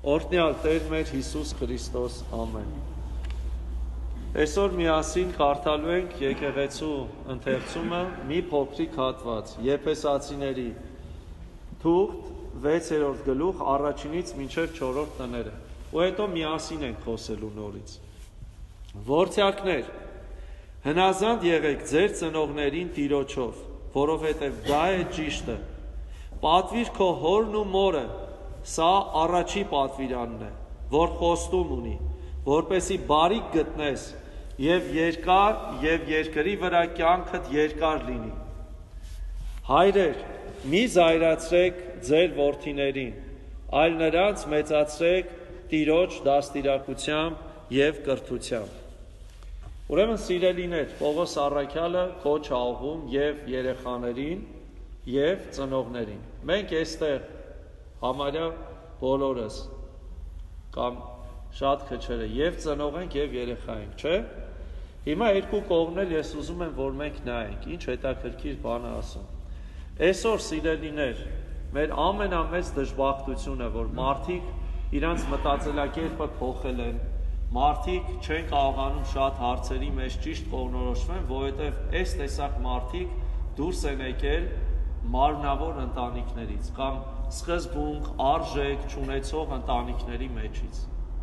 Օրհնյալ Տեր մեր Հիսուս Քրիստոս, ամեն։ Այսօր միասին կարդալու ենք եկեղեցու ընթերցումը մի փոքրիկ հատված Եփեսացիների թուղթ 6-րդ գլուխ առաջինից մինչև 4-րդ տները։ Ու հետո միասին ենք խոսելու նորից։ Որդյակներ, հնազանդ եղեք ձեր ծնողներին Տիրոջով, որովհետև դա է ճիշտը։ Պատվիր քո հորն ու մորը, սա առաջի պատվիրանն է, որ խոստում ունի, որպեսի բարիք գտնես և երկրի վրա կյանքդ երկար լինի։ Հայրեր, մի զայրացրեք ձեր որդիներին, այլ նրանց մեծացրեք Տիրոջ դաստիարակությամբ և կրթությամբ։ Ուրեմն սիրելիներ, Պողոս առաքյալը կոչ է աղում և երեխաներին և ծնողներին։ Մենք այստեղ համարյա բոլորս կամ շատ քչերը և ծնող ենք և երեխա ենք, չէ՞։ Հիմա երկու կողմն ես ուզում եմ, որ մենք նայենք, ինչ հետաքրքիր բան է ասում։ Այսօր սիրելիներ, մեր ամենամեծ դժբախտությունը, որ մարդիկ իրանց մտածելակերպը փոխել են, մարդիկ չեն կարողանում շատ հարցերի մեջ ճիշտ կողմնորոշվեն, որովհետև այս տեսակ մարդիկ դուրս են եկել մարմնավոր ընտանիքներից կամ սկզբունք, արժեք չունեցող ընտանիքների մեջից։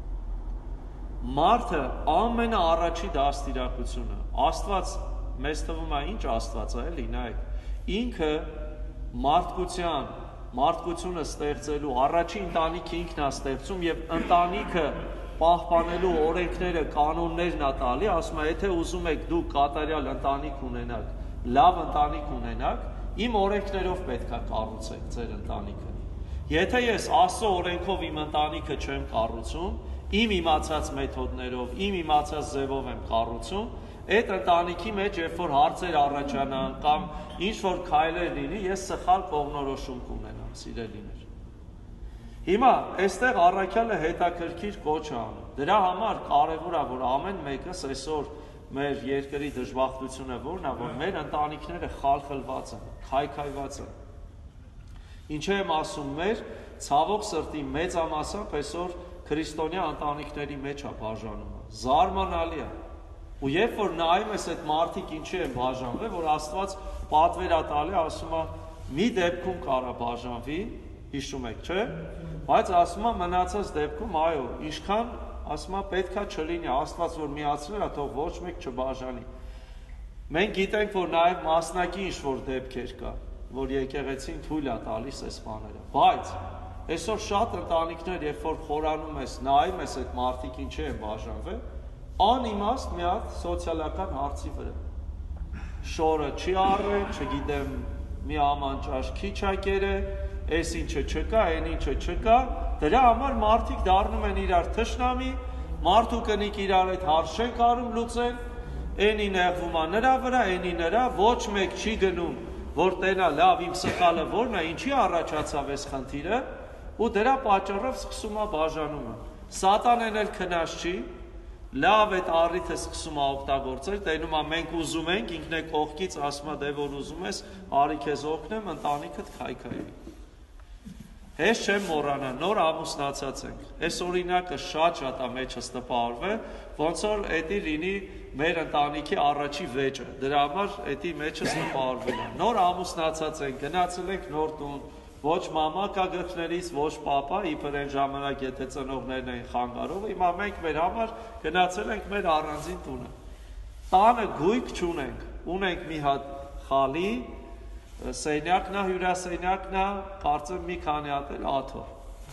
Մարդը ամենաառաջի դաստիարակությունը, Աստված մեզ թվում է ինչ Աստված է, էլի նայեք, ինքը մարդկությունը ստեղծելու առաջի ընտանիքը ինքն է ստեղծում և ընտանիքը պահպանելու օրենքները, կանոններն է տալի, ասում է, եթե ուզում եք դուք կատարյալ ընտանիք ունենաք, լավ ընտանիք ունենաք, իմ օրենքներով պետք է կառուցեք ձեր ընտանիքը։ Եթե ես Աստծո օրենքով իմ ընտանիքը չեմ կառուցում, իմ իմացած մեթոդներով, իմ իմացած ձևով եմ կառուցում, այդ ընտանիքի մեջ երբ որ հարցեր առաջանան կամ ինչ որ քայլեր լինի, ես սխալ կողմնորոշում կունենամ, սիրելիներ։ Հիմա այստեղ առաքյալը հետաքրքիր կոչ է անում։ Դրա համար կարևոր է, որ ամեն մեկս այսօր մեր երկրի դժբախտությունը որն է, որ մեր ընտանիքները խալխլված են, քայքայված են։ Ինչ եմ ասում, մեր ցավոք սրտի մեծամասամբ այսօր քրիստոնյա ընտանիքների մեջ է բաժանումը։ Զարմանալի է։ Ու երբ որ նայում ես այդ մարդիկ ինչի են բաժանվել, որ Աստված պատվեր է տալի, ասում է, մի դեպքում կարա բաժանվի, հիշում եք, չէ՞։ Բայց ասում է մնացած դեպքում, այո, ինչքան ասում է պետքա չլինի, Աստված որ միացրել է, թող ոչ մեկ չբաժանի։ Մենք գիտենք, որ նաև մասնակի ինչ-որ դեպքեր կա, որ եկեղեցին թույլ է տալիս այս բաները։ Բայց այսօր շատ ընտանիքներ, երբ որ խորանում ես, նայում ես այդ մարդիկ ինչի են բաժանվել, անիմաստ մի հատ սոցիալական հարցի վրա։ Շորը չի առել, չգիտեմ, մի ամանճաշ քիչ ակերը, այս ինչը չկա, այն ինչը չկա, դրա համար մարդիկ դառնում են իրար թշնամի, մարդու կնիկ իրար այդ հարց չեն կարում լուծել, այնի նեղվում է նրա վրա, այնի նրա, ոչ մեկ չի գնում, որ տենա լավ իմ սխալը որն է, ինչի առաջացավ այս խնդիրը, ու դրա պատճառով սկսում է բաժանումը։ Սատանեն էլ քնած չի, լավ այդ առիթը սկսում է օգտագործել, տենում է մենք ուզում ենք, ինքն է կողքից ասում է դե որ ուզում ես, արի քեզ օգնեմ, ընտանիքդ քայքայի։ Հեշտ չեմ մոռանա, նոր ամուսնացած ենք։ Այս օրինակը շատ է մեջս տպավորվել, ոնց որ էդի լինի մեր ընտանիքի առաջի վեճը։ Դրա համար էդի մեջս տպավորվել է։ Նոր ամուսնացած ենք, գնացել ենք նոր տուն, ոչ մամա կա գլխներից, ոչ պապա, իբր այն ժամանակ եթե ծնողներն էին խանգարողը, հիմա մենք մեր համար գնացել ենք մեր առանձին տունը։ Տանը գույք չունենք, ունենք մի հատ խալի, սենյակն է, հյուրասենյակն է, կարծեմ մի քանի հատ էլ աթոռ։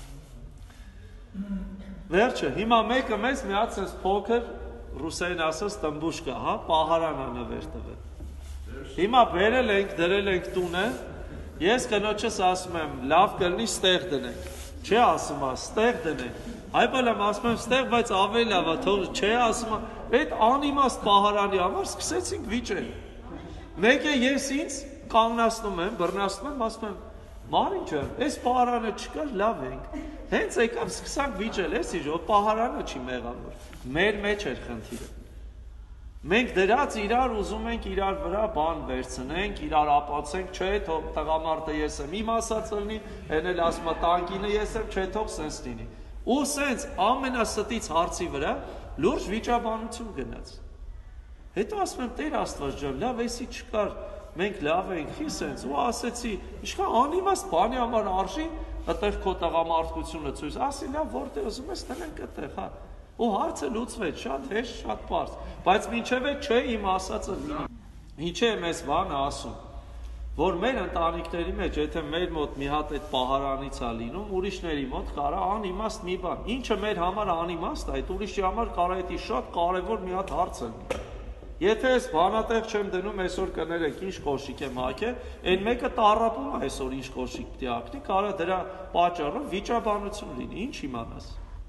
Վերջը, հիմա մեկը մեզ մի հատ sense փոքր ռուսերեն ասած տմբուշկա, հա, պահարան է նվեր տվել։ Հիմա բերել ենք, դրել ենք տունը, ես կնոջս ասում եմ, լավ կլինի ստեղ դնենք։ Չէ ասում է, ստեղ դնենք։ Այբալամ ասում եմ, ստեղ, բայց ավելի լավ է, թող չէ ասում է, այդ անիմաստ պահարանի համար սկսեցինք վիճել։ Մեկը ես ինձ կանգնացնում եմ, բռնացնում եմ, ասում եմ, Մարին ջան, այս պահարանը չկար, լավ ենք։ Հենց եկավ սկսանք վիճել, էս ինչ, որ պահարանը չի մեղավոր։ Մեր մեջ էր խնդիրը։ Մենք դրած իրար ուզում ենք իրար վրա բան վերցնենք, իրար ապացենք, չէ, թող տղամարդը ես եմ իմ ասած լինի, այն էլ ասում է տանկինը ես եմ, չէ, թող սենց լինի։ Ու սենց ամենաստից հարցի վրա լուրջ վիճաբանություն գնաց։ Հետո ասում եմ Տեր Աստված ջան, լավ էսի չկար, մենք լավ ենք, ի սենց ու ասեցի, ինչքան անիմաստ բանի համար արժի այդտեղ քո տղամարդկությունը ցույց, ասի լավ որտեղ ուզում ես տնենք այդտեղ, հա։ Ու հարցը լուծվեց, շատ հեշտ, շատ պարզ, բայց մինչև է չէ իմ ասածը լինի։ Ինչի է մեզ բանը ասում, որ մեր ընտանիքների մեջ, եթե մեր մոտ մի հատ այդ պահարանից է լինում, ուրիշների մոտ կարա անիմաստ մի բան, ինչը մեր համար անիմաստ է, այդ ուրիշի համար կարա դա շատ կարևոր մի հատ հարց է։ Եթե ես բանատեղ չեմ դնում, այսօր կներեք ինչ կոշիկ եմ հագել, այն մեկը տառապում է այսօր ինչ կոշիկ պիտի հագնի, կարա դրա պատճառով վիճաբանություն լինի, ինչ իմանաս։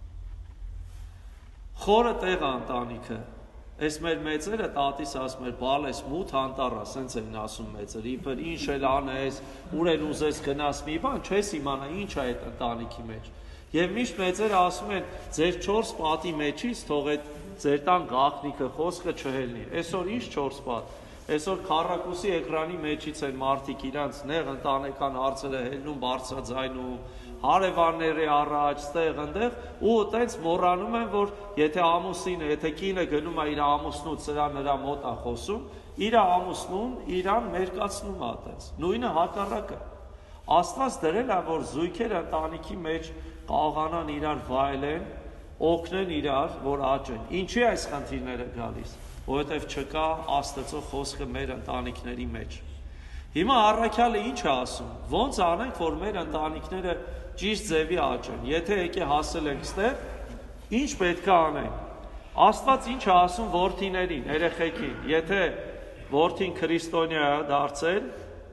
Խորը տեղ ընտանիքը, այս մեր մեծերը տատիս ասում էր, բալես մութ անտառա, սենց էին ասում մեծերը, իբր ինչ էլ անես, ուր էլ ուզես գնաս մի բան, չես իմանա ինչ է այդ ընտանիքի մեջ։ Եվ միշտ մեծերը ասում են, ձեր 4 պատի մեջից թող այդ ձեր տան գաղտնիքը խոսքը չհելնի։ Այսօր ինչ 4 պատ։ Այսօր քառակուսի էկրանի մեջից են մարդիկ իրանց նեղ ընտանեկան հարցերը հելնում բարձրաձայնում, հարևանների առաջ, ստեղ ընդեղ ու այտենց մոռանում են, որ եթե ամուսինը, եթե կինը գնում է իր ամուսնուց սրա նրա մոտ է խոսում, իր ամուսնուն իրան մերկացնում է այտենց։ Նույնը հակառակը։ Աստված դրել է, որ զույգերը ընտանիքի մեջ կարողանան իրար վայելեն, օգնեն իրար, որ աճեն։ Ինչի այս խնդիրները գալիս, որովհետև չկա Աստծո խոսքը մեր ընտանիքների մեջ։ Հիմա առաքյալը ինչ է ասում, ոնց անենք, որ մեր ընտանիքները ճիշտ ձևի աճեն։ Եթե եկե հասել ենք ստեղ, ինչ պետք է անենք։ Աստված ինչ է ասում որդիներին, երեխեքին, եթե որդին քրիստոնյա է դարձել,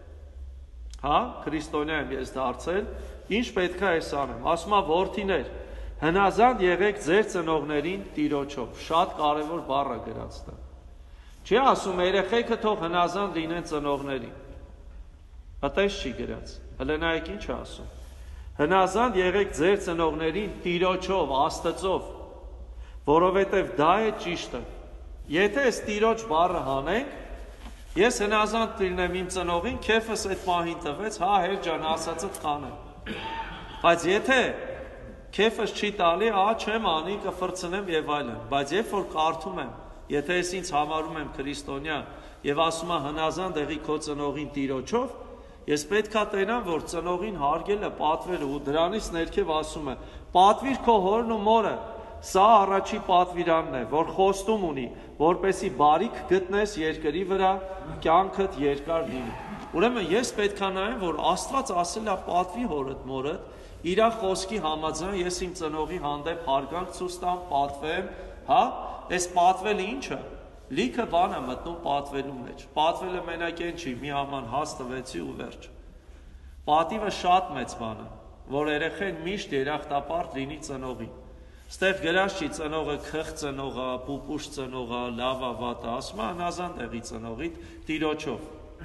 հա, քրիստոնյա եմ ես դարձել, ինչ պետք է ես անեմ։ Ասում է որդիներ, հնազանդ եղեք ձեր ծնողներին Տիրոջով, շատ կարևոր բառ է գրած դա։ Չի ասում երեխեքը թող հնազանդ լինեն ծնողներին։ Այդպես չի գրած։ Հələ նայեք ինչ է ասում։ Հնազանդ եղեք ձեր ծնողներին Տիրոջով, Աստծով, որովհետև դա է ճիշտը։ Եթե այս Տիրոջ բառը հանենք, ես հնազանդ լինեմ իմ ծնողին, քեֆս այդ մահին տվեց, հա հեր ջան, ասածը տանեմ։ Բայց եթե քեֆս չի տալի, չեմ անի, կֆրցնեմ եւ այլն, բայց երբ որ կարդում եմ, եթե ես ինձ համարում եմ քրիստոնյա եւ ասում եմ հնազանդ եղի քո ծնողին Տիրոջով, ես պետքա տենամ, որ ծնողին հարգելը պատվերը ու դրանից ներքև ասում է, պատվիր քո հորն ու մորը, սա առաջի պատվիրանն է, որ խոստում ունի, որպեսի բարիք գտնես երկրի վրա, կյանքդ երկար լինի։ Ուրեմն ես պետքա նայեմ, որ Աստված ասել է պատվի հորդ մորդ, իր խոսքի համաձայն ես իմ ծնողի հանդեպ հարգանք ցույց տամ, պատվեմ, հա, այս պատվելը ինչ է։ Լիքը բան է մտնում պատվելու մեջ։ Պատվելը մենակ այն չի, մի աման հաց տվեցի ու վերջ։ Պատիվը շատ մեծ բան է, որ երեխեն միշտ երախտապարտ լինի ծնողին։ Ստեղ գրած չի ծնողը քխ ծնողը, պուպուշ ծնողը, լավա վատը, ասում է հնազանդ եղի ծնողիդ Տիրոջով։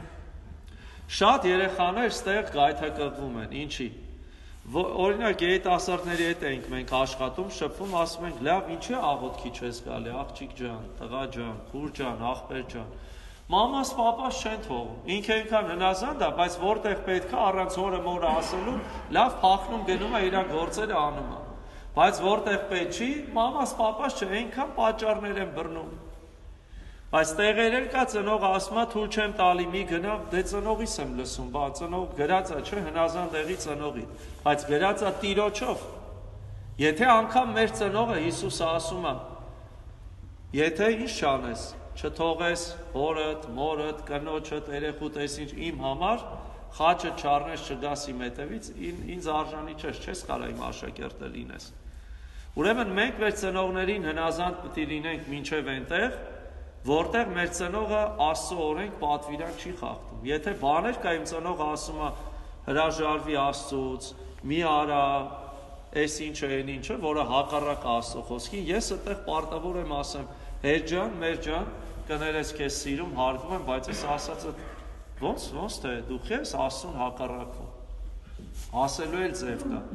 Շատ երեխաներ ստեղ գայթակղվում են, ինչի։ Օրինակ երիտասարդների հետ ենք մենք աշխատում, շփվում, ասում ենք, լավ, ինչի աղոթքի չես գալի, աղջիկ ջան, տղա ջան, քուր ջան, աղբեր ջան։ Մամաս, պապաս չեն թողում։ Ինքը ինքան հնազանդ է, բայց որտեղ պետք է առանց հորը մորը ասելու, լավ փախնում գնում է իր գործերը անում է։ Բայց որտեղ պետք չի, մամաս, պապաս չէ, այնքան պատճառներ են բռնում։ Բայց տեղերել կա ծնողը ասում է թույլ չեմ տալի մի գնա, դե ծնողիս եմ լսում, բա ծնող գրած է, չէ, հնազանդ եղի ծնողի, բայց գրած է Տիրոջով։ Եթե անգամ մեր ծնողը Հիսուսը ասում է, եթե ինչ չանես, չթողես հորդ, մորդ, կնոջդ, երեխուդ, այսինչ իմ համար, խաչը չառնես, չգաս իմ հետևից, ինձ արժանի չես կարա իմ աշակերտը լինես։ Ուրեմն մենք մեր ծնողներին հնազանդ պետք է լինենք մինչև այնտեղ, որտեղ մեր ծնողը Աստծո օրենք պատվիրան չի խախտում։ Եթե բաներ կա իմ ծնողը ասում է հրաժարվի Աստծուց, մի արա, այս ինչը, այն ինչը, որը հակառակ Աստծո խոսքին, ես այդտեղ պարտավոր եմ ասեմ, հեր ջան, մեր ջան, կներես քեզ սիրում, հարգում եմ, բայց այս ասածը ոնց թե դու ես Աստծուն հակառակվում։ Ասելու էլ ձև կա։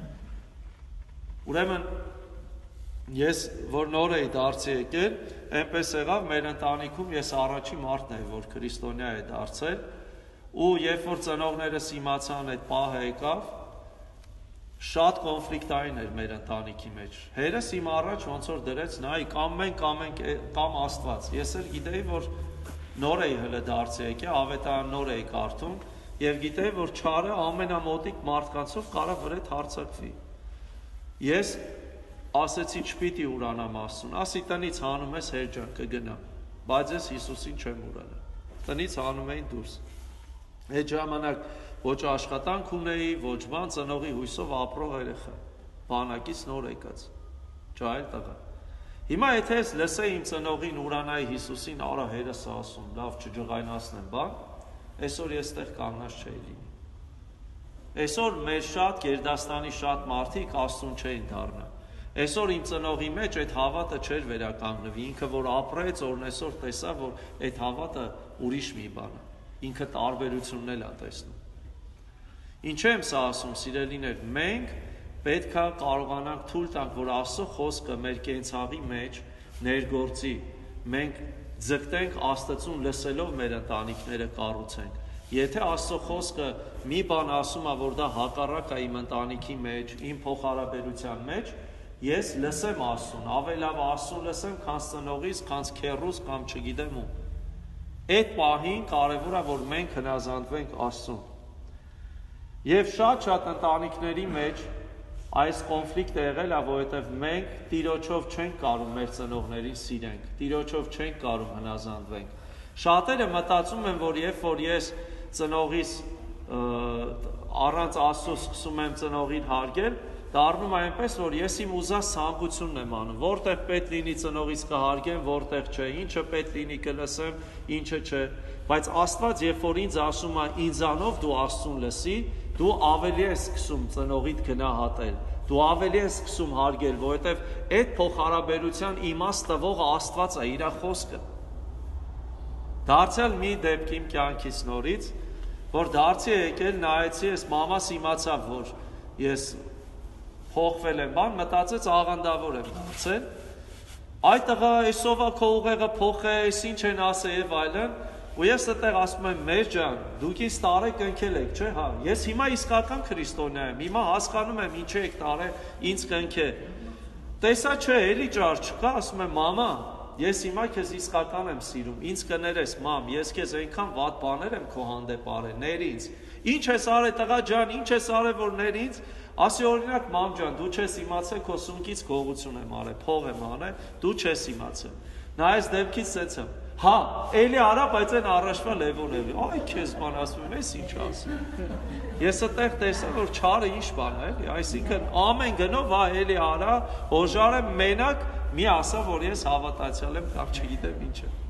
Ուրեմն ես որ նոր էի դարձի եկել, այնպես եղավ մեր ընտանիքում ես առաջի մարդն էի, որ քրիստոնյա է դարձել, ու երբ որ ծնողներս իմացան այդ պահը եկավ, շատ կոնֆլիկտային էր մեր ընտանիքի մեջ։ Հերս իմ առաջ ոնց որ դրեց, նայ կամ մենք կամ Աստված։ Ես էլ գիտեի, որ նոր էի հələ դարձի եկե, ավետարան նոր էի կարդում եւ գիտեի, որ չարը ամենամոտիկ մարդկանցով կարող վրեդ հարցակվի։ Ես ասեցի չպիտի ուրանամ Աստծուն, ասի տնից հանում ես հերջան կգնա, բայց ես Հիսուսին չեմ ուրանա։ Տնից հանում էին դուրս։ Այդ ժամանակ ոչ աշխատանք ունեի, ոչ բան, ծնողի հույսով ապրող երեխա, բանակից նոր եկած, ջահել տղա։ Հիմա եթե ես լսեի իմ ծնողին ուրանայի Հիսուսին, արա հերս ասում, լավ չջղայնացնեմ, բան, այսօր ես տեղ կանգնած չէի լինի։ Այսօր մեր շատ Գերդաստանի շատ մարդիկ Աստծուն չէին դառնա։ Այսօր իմ ծնողի մեջ այդ հավատը չէր վերականգնվի, ինքը որ ապրեց, օրն այսօր տեսա, որ այդ հավատը ուրիշ մի բան է, ինքը տարբերությունն էլ է տեսնում։ Ինչ եմ սա ասում, սիրելիներ, մենք պետք է կարողանանք թույլ տանք, որ Աստծո խոսքը մեր կենցաղի մեջ ներգործի, մենք ձգտենք Աստծուն լսելով մեր ընտանիքները կառուցենք։ Եթե Աստծո խոսքը մի բան ասում է, որ դա հակառակ է իմ ընտանիքի մեջ, իմ փոխհարաբերության մեջ, ես լսեմ Աստծուն, ավելի լավ Աստծուն լսեմ, քան ծնողիս, քան քեռուս կամ չգիտեմ ում։ Այդ պահին կարևոր է, որ մենք հնազանդվենք Աստծուն։ Եվ շատ ընտանիքների մեջ այս կոնֆլիկտը եղել է, որովհետև մենք Տիրոջով չենք կարող մեր ծնողներին սիրենք, Տիրոջով չենք կարող հնազանդվենք։ Շատերը մտածում են, որ երբ որ ես ծնողիս առանց Աստծո սկսում եմ ծնողին հարգել, դառնում է այնպես, որ ես իմ ուզած ցանկությունն եմ անում, որտեղ պետք լինի ծնողից կհարգեմ, որտեղ չէ, ինչը պետք լինի կլսեմ, ինչը չէ, բայց Աստված երբ որ ինձ ասում է ինձանով դու Աստծուն լսի, դու ավելի ես սկսում ծնողիդ գնահատել, դու ավելի ես սկսում հարգել, որովհետև այդ փոխհարաբերության իմաստ տվողը Աստված է, իր խոսքը։ Դարձյալ մի դեպք իմ կյանքից նորից, որ դարձի եկել, նայեցի, ես մամաս իմացավ, որ ես փոխվել եմ, բան մտածեց աղանդավոր եմ դարձել։ Այդ տղա այսօվա քո ուղեղը փոխես, ինչ են ասել եւ այլն, ու ես այդտեղ ասում եմ, մեր ջան, դուք ինձ տարեք ընկել եք, չէ՞, հա։ Ես հիմա իսկական քրիստոնյա եմ, հիմա հասկանում եմ ինչ եք տարել ինձ կընկել։ Տեսա չէ, էլի ճար չկա, ասում եմ, մամա, ես հիմա քեզ իսկական եմ սիրում, ինձ կներես, մամ, ես քեզ այնքան վատ բաներ եմ քո հանդեպ արել, ներ ինձ։ Ինչ ես արել, տղա ջան, ինչ ես արել, որ ներ ինձ։ Ասի օրինակ, մամ ջան, դու չես իմացել քո սունկից գողություն եմ արել, փող եմ արել, դու չես իմացել։ Նայես դեպքից ցեցեմ։ Հա, էլի արա, բայց այն առաջվա Լևոն էլի։ Այ քեզ բան ասում եմ, ես ինչ ասում։ Ես այդտեղ տեսա, որ չարը ինչ բան է, էլի, այսինքն ամեն գնով հա էլի արա, հոժարը մենակ մի ասա, որ ես հավատացյալ եմ կամ չգիտեմ ինչ է։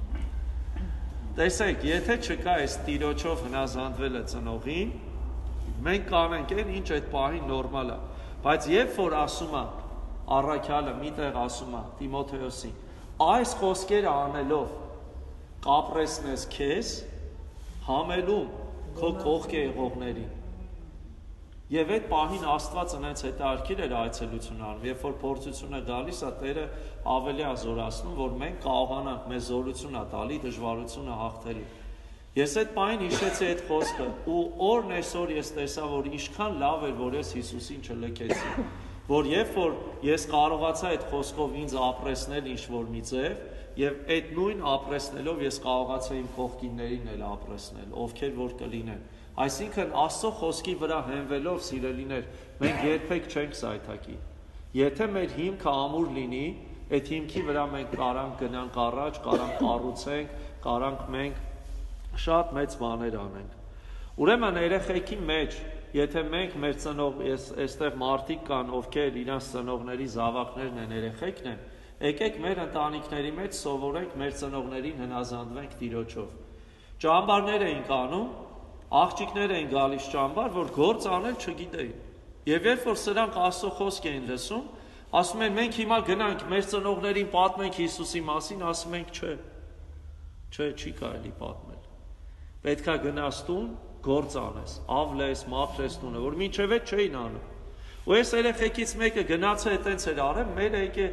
Տեսեք, եթե չկա այս Տիրոջով հնազանդվելը ծնողին, մենք կանենք այն ինչ այդ պահին նորմալ է, բայց երբ որ ասում է առաքյալը միտեղ ասում է Տիմոթեոսին, այս խոսքերը անելով կապրեսնես քեզ համելում քո կողքի եղողներին։ Եվ այդ պահին Աստված ինձ հետաքրքիր էր այցելություն անում, երբ որ փորձությունը գալիս է, Տերը ավելի է զորացնում, որ մենք կարողանանք մեզ զորություն տալի դժվարությունը հաղթելու։ Ես այդ պահին հիշեցի այդ խոսքը, ու օրն այսօր ես տեսա, որ ինչքան լավ էր, որ ես Հիսուսին չլքեցի, որ երբ որ ես կարողացա այդ խոսքով ինձ ապրեսնել ինչ-որ մի ձև, եւ այդ նույն ապրեսնելով ես կարողացա իմ կողքիններին էլ ապրեսնել, ովքեր որ կլինեն։ Այսինքն Աստծո խոսքի վրա հենվելով, սիրելիներ, մենք երբեք չենք սայթակի։ Եթե մեր հիմքը ամուր լինի, այդ հիմքի վրա մենք կարանք գնանք առաջ, կարանք կառուցենք, կարանք մենք շատ մեծ բաներ անենք։ Ուրեմն երեխեքի մեջ, եթե մենք մեր ծնող, այստեղ մարդիկ կան, ովքեր իրանց ծնողների զավակներն են, երեխեքն են, եկեք մեր ընտանիքների մեջ սովորենք մեր ծնողներին հնազանդվենք Տիրոջով։ Ճամբարներ էինք անում, աղջիկներ էին գալիս ճամբար, որ գործ անել չգիտեին։ Եվ երբ որ սրանք Աստծո խոսք էին լսում, ասում են մենք հիմա գնանք մեր ծնողներին պատմենք Հիսուսի մասին, ասում ենք չէ, չի կարելի պատմել։ Պետք է գնաս տուն, գործ անես, ավլես, մաքրես տունը, որ մինչև այդ չէին անում։ Ու այս երեխեքից մեկը գնացել է տենց էր արել, մեր եկե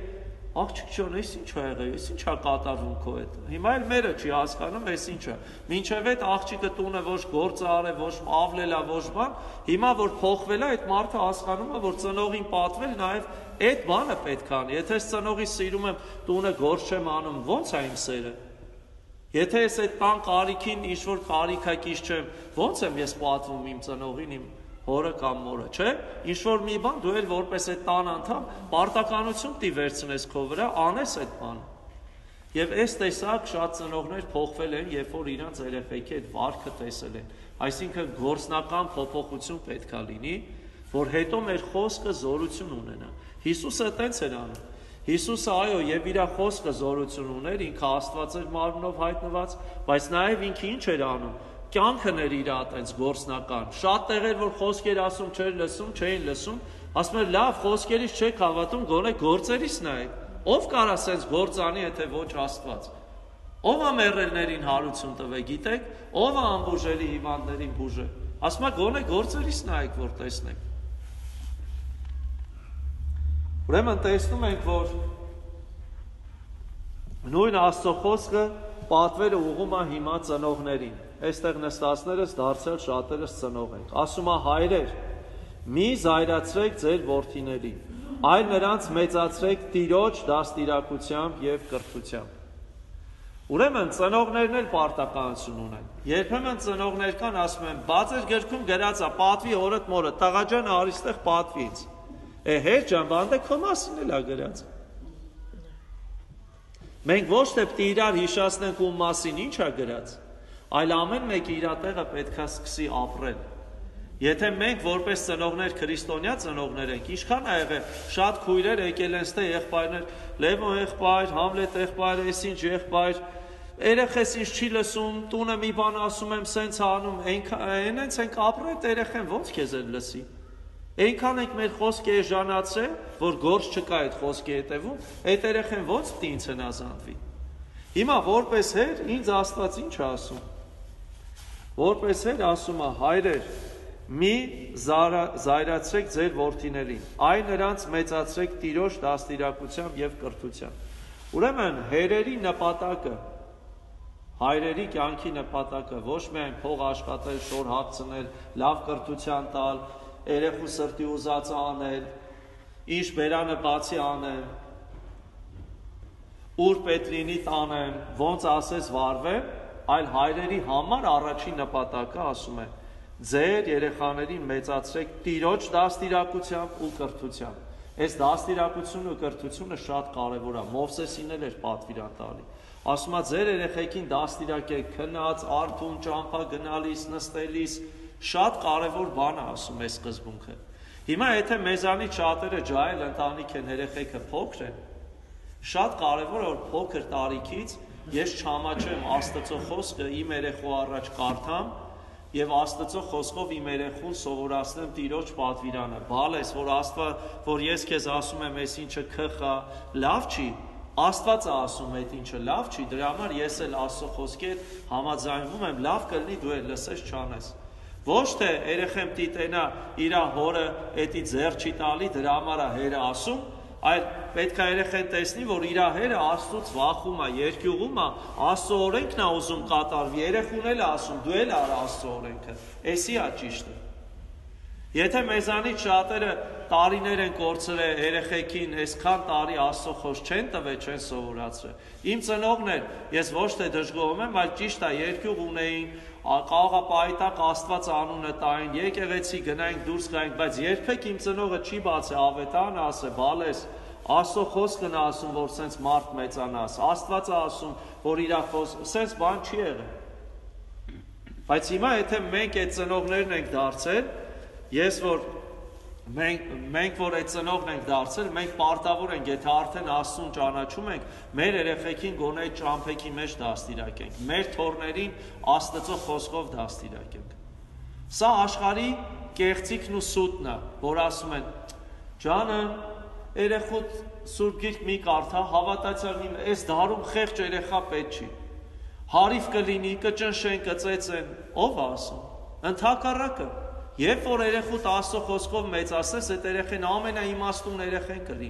աղջիկ ջան, էս ինչ ա եղել, էս ինչ ա կատարվում քո հետ։ Հիմա էլ մերը չի հասկանում, էս ինչ է։ Մինչև այդ աղջիկը տունը ոչ գործ է արել, ոչ ավլել է, ոչ բան, հիմա որ փոխվել է, այդ մարդը հասկանում է, որ ծնողին պատվել, նաև այդ բանը պետք է անի։ Եթե ես ծնողի սիրում եմ, տունը գործ չեմ անում, ո՞նց է իմ սերը։ Եթե ես այդ տան կարիքին ինչ-որ կարիքակից չեմ, ո՞նց եմ ես պատվում իմ ծնողին, իմ հորը կամ մորը, չէ՞։ Ինչ-որ մի բան դու էլ որպես այդ տան անդամ պարտականություն պիտի վերցնես քո վրա, անես այդ բանը։ Եվ այս տեսակ շատ ծնողներ փոխվել են, երբ որ իրանց երեխեքի այդ վարքը տեսել են։ Այսինքն գործնական փոփոխություն պետք է լինի, որ հետո մեր խոսքը զորություն ունենա։ Հիսուսը տենց էր անում։ Հիսուսը այո, եւ իր խոսքը զորություն ուներ, ինքը Աստված էր մարմնով հայտնված, բայց նաեւ ինքը ինչ էր անում։ Կյանքն էր իր այտենց գործնական։ Շատ տեղեր որ խոսքեր ասում չէր լսում, չէին լսում, ասում էր լավ, խոսքերից չեք հավատում, գոնե գործերից նայեք։ Ով կարա սենց գործ անի, եթե ոչ Աստված։ Ով է մեռելներին հարություն տվե, գիտեք, ով է ամբուժելի հիվանդներին բուժե։ Ասում է գոնե գործերից նայեք, որ տեսնեք։ Ուրեմն տեսնում ենք, որ նույն Աստծո խոսքը պատվերը ուղղում է հիմա ծնողներին։ Այստեղ նստածներս դարձյալ շատերս ծնող ենք։ Ասում է հայրեր, մի զայրացրեք ձեր որդիներին, այլ նրանց մեծացրեք Տիրոջ դաստիարակությամբ եւ կրթությամբ։ Ուրեմն ծնողներն էլ պարտականություն ունեն։ Երբեմն ծնողներ կան ասում են, բա ձեր գրքում գրած է, պատվի օրդ մորը, տղա ջան, արի ստեղ պատվի ինձ։ Հեր ջան, բանդե քո մասին էլ է գրած։ Մենք ոչ թե պիտի իրար հիշացնենք ում մասին ինչ է գրած, այլ ամեն մեկը իր տեղը պետք է սկսի ապրել։ Եթե մենք որպես ծնողներ քրիստոնյա ծնողներ ենք, ինչքան ա եղել, շատ քույրեր եկել են ստե եղբայրներ, Լևո եղբայր, Համլետ եղբայր, այսինչ եղբայր, երեխես ինչ չի լսում, տունը մի բան ասում եմ, սենց անում, այնց ենք ապրել, այդ երեխեն ոնց քեզ էլ լսի։ Այնքան ենք մեր խոսքը էժանացրել, որ գործ չկա այդ խոսքի հետևում, այդ երեխեն ոնց պիտի ինձ հնազանդվի։ Հիմա որպես հեր ինձ Աստված ինչ է ասում։ Որպես հեր ասում է հայրեր, մի զայրացրեք ձեր որդիներին, այ նրանց մեծացրեք Տիրոջ դաստիարակությամբ եւ կրթությամբ։ Ուրեմն հերերի նպատակը, հայրերի կյանքի նպատակը ոչ միայն փող աշխատել, շոր հագցնել, լավ կրթության տալ, երեխու սրտի ուզածը անել, ինչ բերանը բացի անեմ, ուր պետք լինի տանեմ, ոնց ասես վարվեմ, այլ հայրերի համար առաջին նպատակը ասում է, ձեր երեխաներին մեծացրեք Տիրոջ դաստիարակությամբ ու կրթությամբ։ Այս դաստիարակությունը ու կրթությունը շատ կարևոր է, Մովսեսին էլ էր պատվիրան տալի։ Ասում է ձեր երեխեքին դաստիարակեք, քնած, արթուն, ճամփա գնալիս, նստելիս, շատ կարևոր բան է ասում այս սկզբունքը։ Հիմա եթե մեզանից շատերը ջահել ընտանիք են, երեխեքը փոքր են, շատ կարևոր է որ փոքր տարիքից ես չհամաչեմ Աստծո խոսքը իմ երեխու առաջ կարդամ եւ Աստծո խոսքով իմ երեխուն սովորացնեմ Տիրոջ պատվիրանը։ Բալես, որ Աստված, որ ես քեզ ասում եմ, այս ինչը քխա, լավ չի։ Աստված է ասում այդ ինչը լավ չի, դրա համար ես էլ Աստծո խոսքի հետ համաձայնվում եմ, լավ կլինի դու էլ լսես չանես։ Ոչ թե երեխեմ տիտենա իր հորը էդի ձեռ չի տալի, դրա համար է հերը ասում, այլ պետք է երեխեն տեսնի, որ իր հերը Աստծուց վախում է, երկյուղում է, Աստծո օրենքն է ուզում կատարվի, երեխուն էլ ասում, դու էլ արա Աստծո օրենքը, էսի է ճիշտը։ Եթե մեզանից շատերը տարիներ են կորցրել երեխեքին, այսքան տարի Աստծո խոսք չեն տվել, չեն սովորացրել։ Իմ ծնողներ, ես ոչ թե դժգոհում եմ, այլ ճիշտ է, երկյուղ ունեին, կաղապայտակ Աստված անունը տային, եկեղեցի գնայինք, դուրս գայինք, բայց երբեք իմ ծնողը չի բացի ավետան, ասե, բալես, Աստծո խոսքն է ասում, որ սենց մարդ մեծանաս, Աստված է ասում, որ իր խոսքը, սենց բան չի եղել։ Բայց հիմա եթե մենք այդ ծնողներն ենք դարձել, ես որ մենք որ այդ ծնողն ենք դարձել, մենք պարտավոր ենք, եթե արդեն Աստծուն ճանաչում ենք, մեր երեխեքին գոնե այդ ճամփեքի մեջ դաստիարակենք, մեր թորներին Աստծո խոսքով դաստիարակենք։ Սա աշխարհի կեղծիքն ու սուտն է, որ ասում են, ջանը, երեխուդ Սուրբ Գիրք մի կարդա, հավատացյալ այս դարում խեղճ երեխա պետք չի։ Հարիվ կլինի, կճնշեն, կծեծեն, ով է ասում։ Ընդհակառակը, երբ որ երեխուդ Աստծո խոսքով մեծացնես, այդ երեխեն ամենաիմաստուն երեխեն կլինի։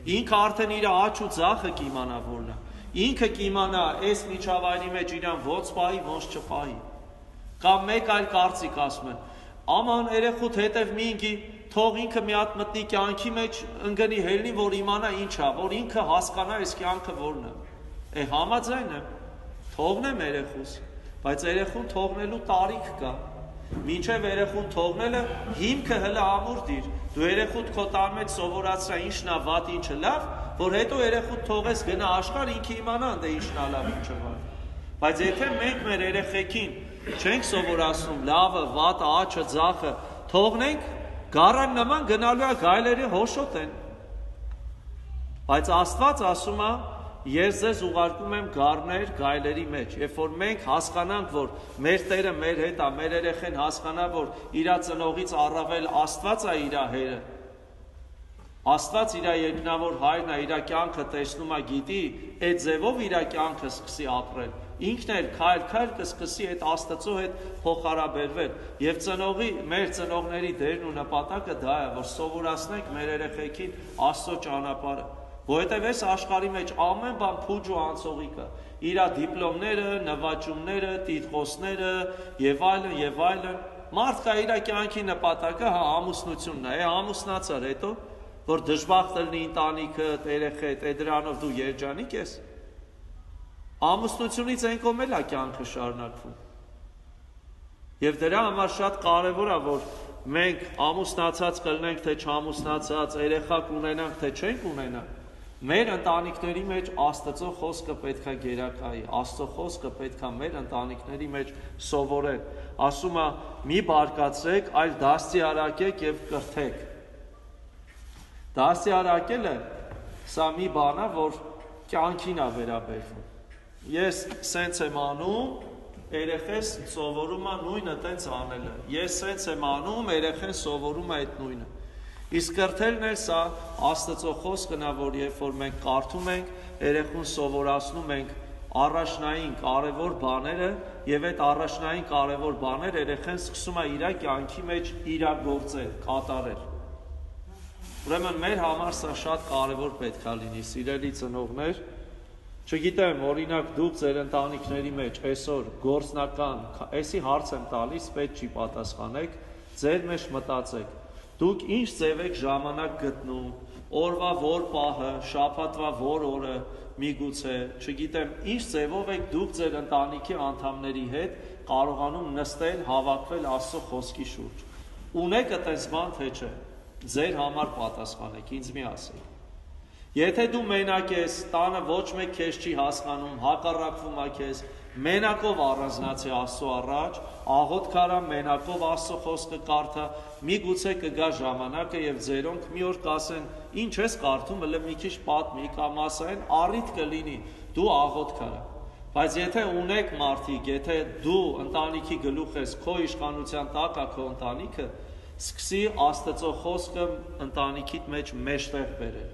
Ինքը արդեն իր աճ ու ձախը կիմանա որն է։ Ինքը կիմանա այս միջավայրի մեջ իրան ոնց պահի, ոնց չպահի։ Կամ մեկ այլ կարծիք ասում են, աման երեխուդ հետև մի ինքի, թող ինքը մի հատ մտնի կյանքի մեջ ընկնի հելնի, որ իմանա ինչ է, որ ինքը հասկանա այս կյանքը որն է։ Համաձայն եմ, թողնեմ երեխուս, բայց երեխուն թողնելու տարիք կա։ Մինչև երեխուն թողնելը հիմքը հլը ամուր դիր։ Դու երեխուդ քո տան մեջ սովորացրա ինչն է վատ, ինչը լավ, որ հետո երեխուդ թողես գնա աշխարհ, ինքը իմանա ընդ ինչն է լավ, ինչը վատ։ Բայց եթե մենք մեր երեխեքին չենք սովորացնում լավը, վատը, աճը, ձախը, թողնենք, գարան նման գնալու է գայլերի հոշոտ են։ Բայց Աստված ասում է, ես ձեզ ուղարկում եմ գառներ գայլերի մեջ, երբ որ մենք հասկանանք, որ մեր Տերը մեր հետ է, մեր երեխեն հասկանա, որ իր ծնողից առավել Աստված է իր հերը, Աստված իր երկնավոր հայրն է, իր կյանքը տեսնում է, գիտի, այդ ձևով իր կյանքը սկսի ապրել, ինքն էլ քայլ-քայլ կսկսի այդ Աստծո հետ փոխհարաբերվել, եւ մեր ծնողների դերն ու նպատակը դա է, որ սովորացնենք մեր երեխեքին Աստծո ճանապարհը, որովհետեւ այս աշխարհի մեջ ամեն բան փուջ ու անցողիկ է, իր դիպլոմները, նվաճումները, տիտղոսները եւ այլն եւ այլն, մարդ կա իր կյանքի նպատակը ամուսնությունն է, ամուսնացար հետո որ դժբախտ լինի ընտանիքը, երեխեդ, դրանով դու երջանիկ ես։ Ամուսնությունից այն կողմել է կյանքը շարունակվում։ Եվ դրա համար շատ կարևոր է, որ մենք ամուսնացած կլինենք, թե չամուսնացած, երեխա կունենանք, թե չենք ունենանք, մեր ընտանիքների մեջ Աստծո խոսքը պետք է գերակայի, Աստծո խոսքը պետք է մեր ընտանիքների մեջ սովորել։ Ասում է՝ մի բարկացրեք, այլ դաստիարակեք եւ կրթեք։ Դաստիարակելը սա մի բան է, որ կյանքին է վերաբերվում։ Ես սենց եմ անում, երեխես սովորում է նույնը տենց անելը։ Ես սենց եմ անում, երեխեն սովորում է այդ նույնը։ Իսկ կրթելն էլ սա Աստծո խոսքն է, որ երբ որ մենք կարդում ենք, երեխուն սովորացնում ենք առաջնային կարևոր բաները, եւ այդ առաջնային կարևոր բաները երեխեն սկսում է իր կյանքի մեջ իրագործել, կատարել։ Ուրեմն մեր համար սա շատ կարևոր պետք է լինի, սիրելի ծնողներ, չգիտեմ, օրինակ դուք ձեր ընտանիքների մեջ այսօր գործնական, այսի հարց եմ տալիս, պետք չի պատասխանեք, ձեր մեջ մտածեք, դուք ինչ ձև եք ժամանակ գտնում, օրվա որ պահը, շաբաթվա որ օրը, միգուցե, չգիտեմ, ինչ ձևով եք դուք ձեր ընտանիքի անդամների հետ կարողանում նստել, հավաքվել Աստծո խոսքի շուրջ։ Ունեք այդպես բան, թե չէ։ Ձեր համար պատասխանեք, ինձ մի ասեք։ Եթե դու մենակ ես, տանը ոչ մեկ քեզ չի հասկանում, հակառակվում է քեզ, մենակով առանձնացի Աստծո առաջ, աղոթք արա, մենակով Աստծո խոսքը կարդա, միգուցե կգա ժամանակը եւ ձերոնք մի օր կասեն, ինչ ես կարդում, հələ մի քիչ պատմի կամ ասեն, առիթ կլինի, դու աղոթք արա։ Բայց եթե ունեք մարդիկ, եթե դու ընտանիքի գլուխ ես, քո իշխանության տակ է քո ընտանիքը, սկսի Աստծո խոսքը ընտանիքիդ մեջ մեջտեղ բերել,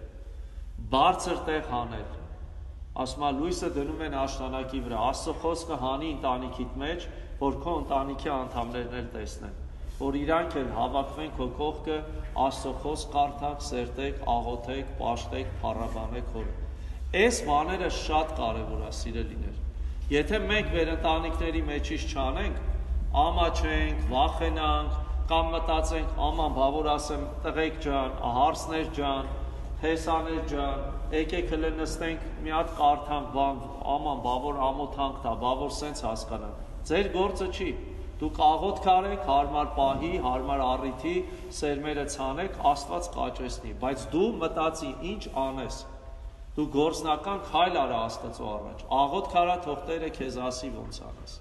բարձր տեղ հանել, ասում է լույսը դնում են աշտանակի վրա, Աստծո խոսքը հանի ընտանիքիդ մեջ, որ քո ընտանիքի անդամներն էլ տեսնեն, որ իրանք էլ հավաքվեն քո կողքը, Աստծո խոսք կարդաք, սերտեք, աղոթեք, պաշտեք, փառաբանեք Հորը։ Այս բաները շատ կարևոր է, սիրելիներ։ Եթե մենք մեր ընտանիքների մեջից չանենք, ամաչենք, վախենանք, կամ մտածենք, աման, բավոր ասեմ, տղեկ ջան, հարսներ ջան, հեսաներ ջան, եկեք հլը նստենք, մի հատ կարդանք բան, աման, բավոր ամոթանք տա, բավոր սենց հասկանանք։ Ձեր գործը չի, դուք աղոթք արեք, հարմար պահի, հարմար առիթի, սերմերը ցանեք, Աստված կաճեցնի, բայց դու մտածի, ինչ անես, դու գործնական քայլ արա Աստծո առաջ, աղոթք արա, թող Տերը քեզ ասի ոնց անես։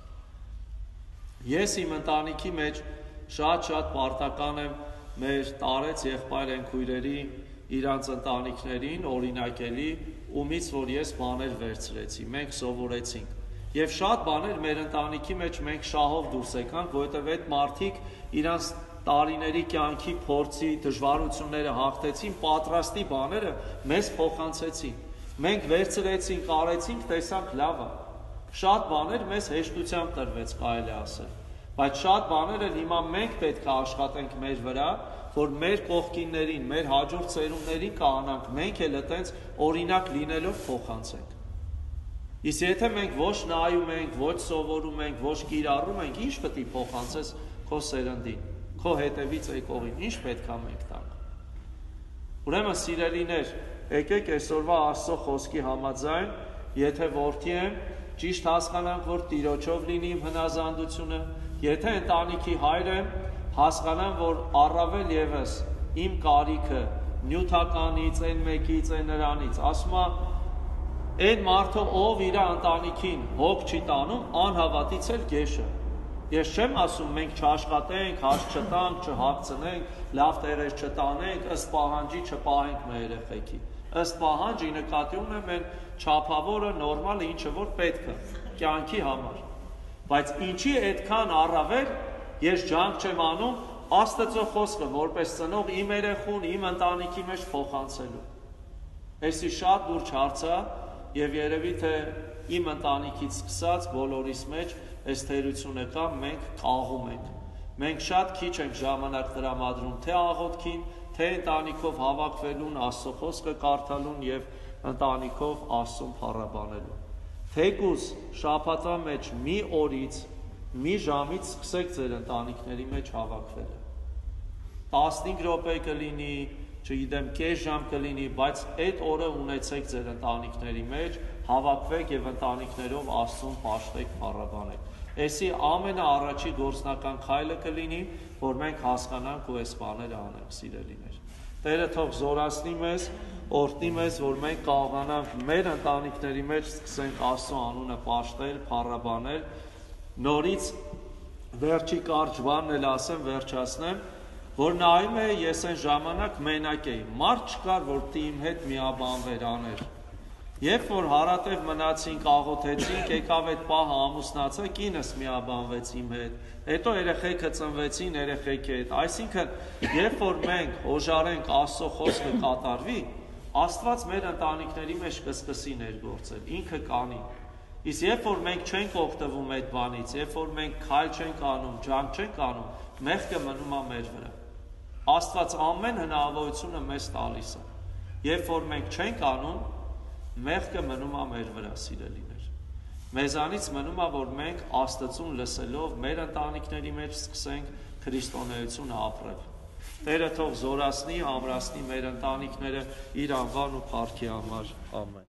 Ես իմ ընտանիքի մեջ շատ պարտական եմ մեր տարեց եղբայր ընկույրերի իրանց ընտանիքներին օրինակելի, ումից որ ես բաներ վերցրեցի, մենք սովորեցինք։ Եվ շատ բաներ մեր ընտանիքի մեջ մենք շահով դուրս եկանք, որովհետև այդ մարդիկ իրանց տարիների կյանքի փորձի դժվարությունները հաղթեցին, պատրաստի բաները մեզ փոխանցեցին։ Մենք վերցրեցինք, արեցինք, տեսանք լավ է։ Շատ բաներ մեզ հեշտությամբ տրվեց, կարելի ասել։ Բայց շատ բաները հիմա մենք պետք է աշխատենք մեր վրա, որ մեր կողքիններին, մեր հաջորդ ծերուններին կանանք, մենք էլ այտենց օրինակ լինելով փոխանցենք։ Իսկ եթե մենք ոչ նայում ենք, ոչ սովորում ենք, ոչ կիրառում ենք, ինչ պետք է փոխանցես քո սերնդին, քո հետևից եկողին, ինչ պետք է մենք տանք։ Ուրեմն սիրելիներ, եկեք այսօրվա Աստծո խոսքի համաձայն, եթե որդի եմ, ճիշտ հասկանանք, որ Տիրոջով լինի իմ հնազանդությունը, եթե ընտանիքի հայր եմ, հասկանամ, որ առավել ևս իմ կարիքը նյութականից, այն մեկից, այն նրանից, ասում է, այն մարդը, ով իր ընտանիքին հոգ չի տանում, անհավատից էլ գեշը։ Ես չեմ ասում, մենք չաշխատենք, հաշ չտանք, չհագցնենք, լավ տեղեր չտանենք, ըստ պահանջի չպահենք մեր երեխեքի։ Ըստ պահանջի նկատի ունեմ այն չափավորը, նորմալը, ինչը որ պետք է կյանքի համար։ Բայց ինչի այդքան առավել ես ջանք չեմ անում Աստծո խոսքը որպես ծնող իմ երեխուն, իմ ընտանիքի մեջ փոխանցելու։ Այսի շատ լուրջ հարց է եւ երևի թե իմ ընտանիքից սկսած բոլորիս մեջ այս թերությունը կա, մենք կաղում ենք։ Մենք շատ քիչ ենք ժամանակ տրամադրում թե աղոթքին, թե ընտանիքով հավաքվելուն, Աստծո խոսքը կարդալուն եւ ընտանիքով Աստծուն փառաբանելուն։ Թեկուզ շաբաթվա մեջ մի օրից, մի ժամից սկսեք ձեր ընտանիքների մեջ հավաքվելը։ 15 րոպե կլինի, չգիտեմ, կես ժամ կլինի, բայց այդ օրը ունեցեք ձեր ընտանիքների մեջ, հավաքվեք եւ ընտանիքներով Աստծուն պաշտեք, փառաբանեք։ Այսի ամենաառաջի գործնական քայլը կլինի, որ մենք հասկանանք ու այս բաները անենք, սիրելիներ։ Տերը թող զորացնի մեզ, օրհնի մեզ, որ մենք կարողանանք մեր ընտանիքների մեջ սկսենք Աստծո անունը պաշտել, փառաբանել։ Նորից վերջի կարճ բանն էլ ասեմ, վերջացնեմ, որ նայում է ես այն ժամանակ մենակ էի, մարդ չկար, որ իմ հետ միաբանվեր աներ։ Երբ որ հարատև մնացինք, աղոթեցինք, եկավ այդ պահը ամուսնացա, կինս միաբանվեց իմ հետ, հետո երեխեքը ծնվեցին երեխեքի հետ, այսինքն, երբ որ մենք հոժարենք Աստծո խոսքը կատարվի, Աստված մեր ընտանիքների մեջ կսկսի ներգործել, ինքը կանի։ Իսկ երբ որ մենք չենք օգտվում այդ բանից, երբ որ մենք քայլ չենք անում, ջանք չենք անում, մեղքը մնում է մեր վրա։ Աստված ամեն հնարավորությունը մեզ տալիս է։ Երբ որ մենք չենք անում, մեղքը մնում է մեր վրա, սիրելիներ։ Մեզանից մնում է, որ մենք Աստծուն լսելով մեր ընտանիքների մեջ սկսենք քրիստոնեությունը ապրել։ Տերը թող զորացնի, ամրացնի մեր ընտանիքները իր անվան ու փառքի համար։ Ամեն։